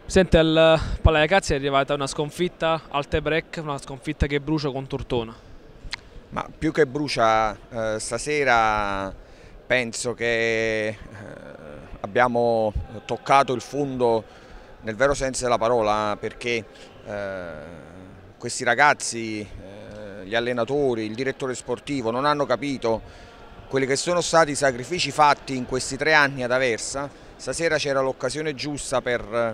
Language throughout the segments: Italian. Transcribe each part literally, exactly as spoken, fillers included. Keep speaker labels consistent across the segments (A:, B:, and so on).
A: Senti, al Pallarecazzi è arrivata una sconfitta al tie break, una sconfitta che brucia con Tortona.
B: Ma più che brucia, eh, stasera penso che eh, abbiamo toccato il fondo nel vero senso della parola, perché eh, questi ragazzi, eh, gli allenatori, il direttore sportivo non hanno capito quelli che sono stati i sacrifici fatti in questi tre anni ad Aversa. Stasera c'era l'occasione giusta per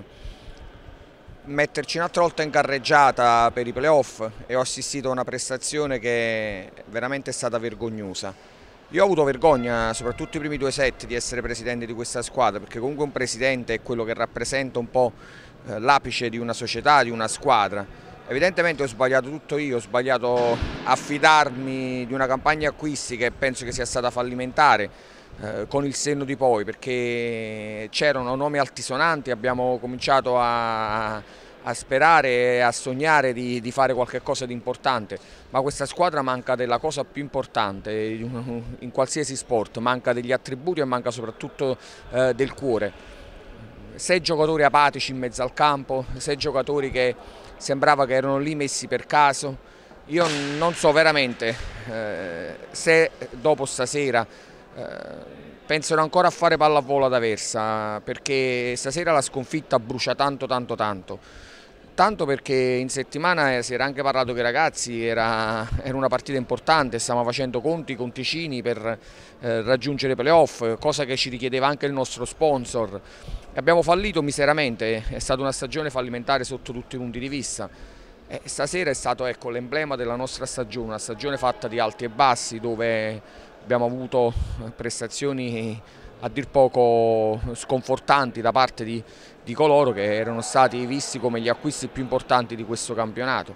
B: metterci un'altra volta in carreggiata per i playoff e ho assistito a una prestazione che veramente è stata vergognosa. Io ho avuto vergogna, soprattutto i primi due set, di essere presidente di questa squadra, perché comunque un presidente è quello che rappresenta un po' l'apice di una società, di una squadra. Evidentemente ho sbagliato tutto io, ho sbagliato a fidarmi di una campagna acquisti che penso che sia stata fallimentare, eh, con il senno di poi, perché c'erano nomi altisonanti, abbiamo cominciato a, a sperare e a sognare di, di fare qualcosa di importante, ma questa squadra manca della cosa più importante in qualsiasi sport, manca degli attributi e manca soprattutto eh, del cuore. Sei giocatori apatici in mezzo al campo, sei giocatori che sembrava che erano lì messi per caso. Io non so veramente eh, se dopo stasera eh, pensano ancora a fare pallavolo ad Aversa, perché stasera la sconfitta brucia tanto tanto tanto. Tanto perché in settimana si era anche parlato che i ragazzi era, era una partita importante, stavamo facendo conti, conticini per eh, raggiungere i playoff, cosa che ci richiedeva anche il nostro sponsor. Abbiamo fallito miseramente, è stata una stagione fallimentare sotto tutti i punti di vista. E stasera è stato ecco, l'emblema della nostra stagione, una stagione fatta di alti e bassi, dove abbiamo avuto prestazioni a dir poco sconfortanti da parte di, di coloro che erano stati visti come gli acquisti più importanti di questo campionato.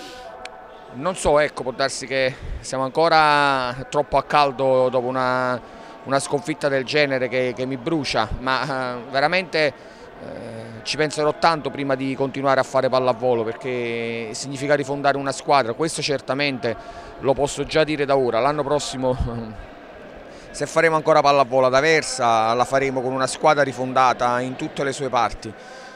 B: Non so, ecco, può darsi che siamo ancora troppo a caldo dopo una, una sconfitta del genere che, che mi brucia, ma eh, veramente eh, ci penserò tanto prima di continuare a fare pallavolo, perché significa rifondare una squadra. Questo certamente lo posso già dire da ora. L'anno prossimo, se faremo ancora pallavolo ad Aversa, la faremo con una squadra rifondata in tutte le sue parti.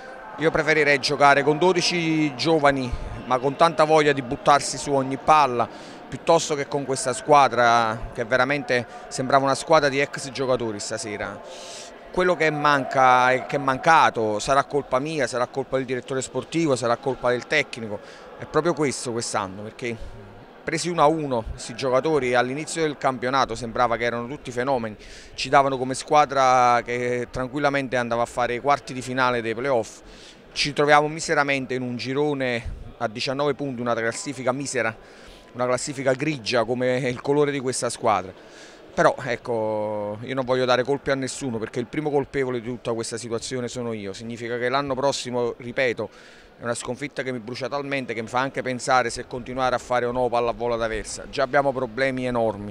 B: Io preferirei giocare con dodici giovani, ma con tanta voglia di buttarsi su ogni palla, piuttosto che con questa squadra che veramente sembrava una squadra di ex giocatori stasera. Quello che manca e che è mancato sarà colpa mia, sarà colpa del direttore sportivo, sarà colpa del tecnico. È proprio questo quest'anno, perché presi uno a uno questi giocatori all'inizio del campionato sembrava che erano tutti fenomeni, ci davano come squadra che tranquillamente andava a fare i quarti di finale dei playoff. Ci troviamo miseramente in un girone a diciannove punti, una classifica misera, una classifica grigia come il colore di questa squadra. Però ecco, io non voglio dare colpe a nessuno, perché il primo colpevole di tutta questa situazione sono io. Significa che l'anno prossimo, ripeto, è una sconfitta che mi brucia talmente che mi fa anche pensare se continuare a fare o no pallavolo ad Aversa. Già abbiamo problemi enormi.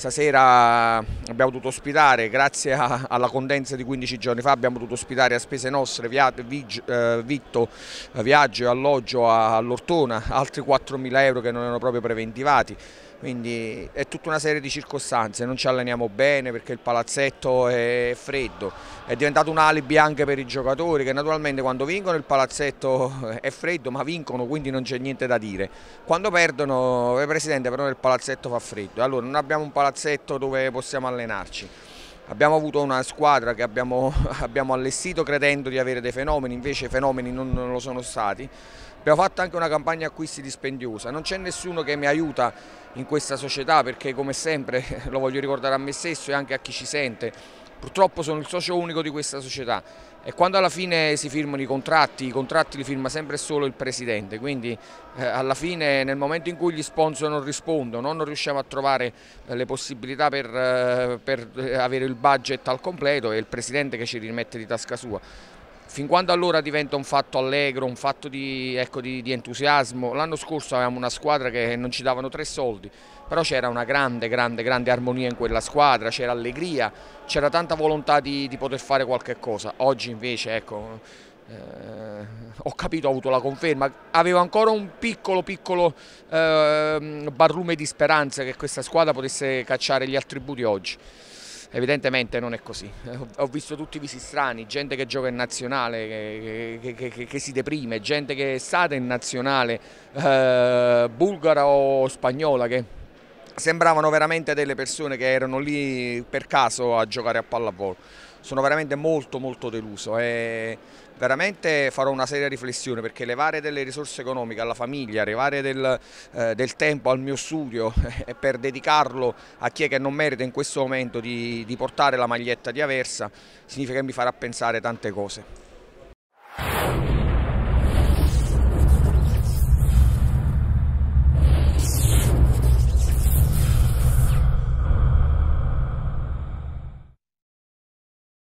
B: Stasera abbiamo dovuto ospitare, grazie a, alla condensa di quindici giorni fa, abbiamo dovuto ospitare a spese nostre via, vig, eh, vitto, viaggio e alloggio all'Ortona, altri quattromila euro che non erano proprio preventivati. Quindi è tutta una serie di circostanze, non ci alleniamo bene perché il palazzetto è freddo, è diventato un alibi anche per i giocatori che naturalmente quando vincono il palazzetto è freddo, ma vincono, quindi non c'è niente da dire. Quando perdono, eh, Presidente, però nel palazzetto fa freddo, allora non abbiamo un palazzetto dove possiamo allenarci. Abbiamo avuto una squadra che abbiamo, abbiamo allestito credendo di avere dei fenomeni, invece i fenomeni non, non lo sono stati. Abbiamo fatto anche una campagna acquisti dispendiosa, non c'è nessuno che mi aiuta in questa società, perché come sempre, lo voglio ricordare a me stesso e anche a chi ci sente, purtroppo sono il socio unico di questa società e quando alla fine si firmano i contratti, i contratti li firma sempre e solo il presidente, quindi eh, alla fine nel momento in cui gli sponsor non rispondono, non riusciamo a trovare eh, le possibilità per, eh, per avere il budget al completo, è il presidente che ci rimette di tasca sua. Fin quando allora diventa un fatto allegro, un fatto di, ecco, di, di entusiasmo. L'anno scorso avevamo una squadra che non ci davano tre soldi, però c'era una grande, grande, grande armonia in quella squadra, c'era allegria, c'era tanta volontà di, di poter fare qualche cosa. Oggi invece, ecco, eh, ho capito, ho avuto la conferma, avevo ancora un piccolo, piccolo eh, barlume di speranza che questa squadra potesse cacciare gli attributi oggi. Evidentemente non è così. Ho visto tutti i visi strani, gente che gioca in nazionale, che, che, che, che si deprime, gente che è stata in nazionale eh, bulgara o spagnola, che sembravano veramente delle persone che erano lì per caso a giocare a pallavolo. Sono veramente molto molto deluso e veramente farò una seria riflessione, perché levare delle risorse economiche alla famiglia, levare del, eh, del tempo al mio studio e per dedicarlo a chi è che non merita in questo momento di, di portare la maglietta di Aversa, significa che mi farà pensare tante cose.